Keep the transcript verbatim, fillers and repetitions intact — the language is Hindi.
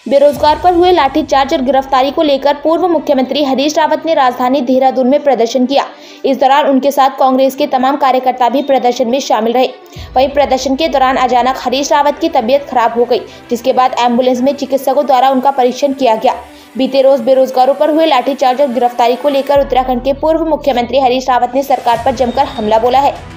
बेरोजगार पर हुए लाठीचार्ज और गिरफ्तारी को लेकर पूर्व मुख्यमंत्री हरीश रावत ने राजधानी देहरादून में प्रदर्शन किया। इस दौरान उनके साथ कांग्रेस के तमाम कार्यकर्ता भी प्रदर्शन में शामिल रहे। वहीं प्रदर्शन के दौरान अचानक हरीश रावत की तबीयत खराब हो गई, जिसके बाद एम्बुलेंस में चिकित्सकों द्वारा उनका परीक्षण किया गया। बीते रोज बेरोजगारों पर हुए लाठीचार्ज और गिरफ्तारी को लेकर उत्तराखंड के पूर्व मुख्यमंत्री हरीश रावत ने सरकार पर जमकर हमला बोला है।